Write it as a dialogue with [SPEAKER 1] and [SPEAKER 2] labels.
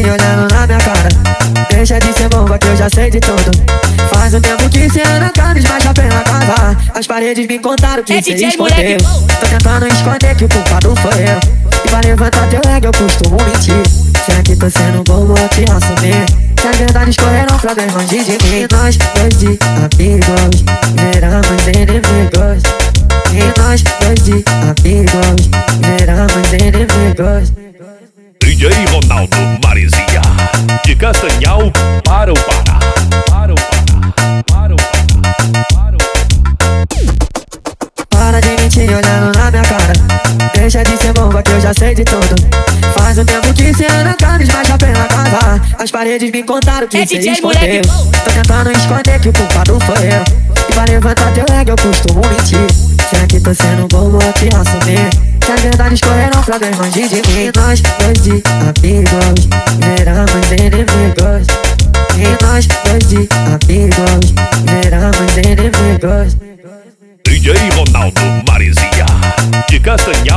[SPEAKER 1] olhando na minha cara. Deixa de ser boba que eu já sei de tudo. Faz um tempo que cê anda cara, esbaixa a pena cavar. As paredes me contaram que cê escondeu. Tô tentando esconder que o culpado foi eu. E pra levantar teu ego eu costumo mentir. Será que tô sendo bobo ou te assumir? Se as verdades correram pra bem longe de mim. Nós dois de amigos viramos inimigos. E nós dois de amigos viramos inimigos.
[SPEAKER 2] DJ Ronaldo Marizia, de Castanhal para o Pará. Para o Pará, para o Pará, para o Pará.
[SPEAKER 1] Para de mentir olhando na minha cara. Deixa de ser boba que eu já sei de tudo. Faz um tempo que cê anda cara, esbaixa a pena cavar. As paredes me contaram que cê escondeu. Tô tentando esconder que o culpado foi eu. E pra levantar teu ego eu costumo mentir. Será que tô sendo bobo ou te assumir? Se as verdades correram pra bem longe de mim. Nós dois de amigos viramos inimigos. E nós dois de amigos viramos inimigos.
[SPEAKER 2] DJ Ronaldo Marizia, de Castanhal